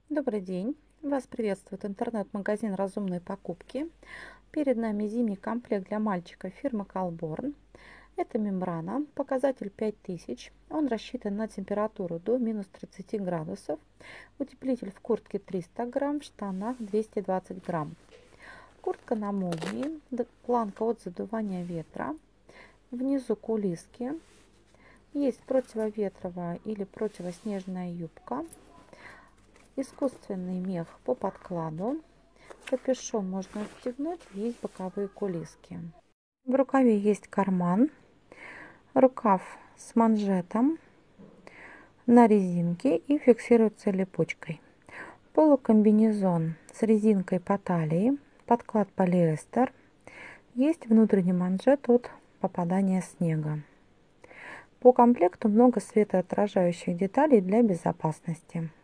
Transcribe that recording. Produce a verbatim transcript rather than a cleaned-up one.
Добрый день! Вас приветствует интернет-магазин «Разумные покупки». Перед нами зимний комплект для мальчика фирмы Колборн. Это мембрана, показатель пять тысяч. Он рассчитан на температуру до минус тридцати градусов. Утеплитель в куртке триста грамм, в штанах двести двадцать грамм. Куртка на молнии, д- планка от задувания ветра. Внизу кулиски. Есть противоветровая или противоснежная юбка. Искусственный мех по подкладу. Капюшон можно отстегнуть, есть боковые кулиски. В рукаве есть карман, рукав с манжетом на резинке и фиксируется липучкой. Полукомбинезон с резинкой по талии, подклад полиэстер. Есть внутренний манжет от попадания снега. По комплекту много светоотражающих деталей для безопасности.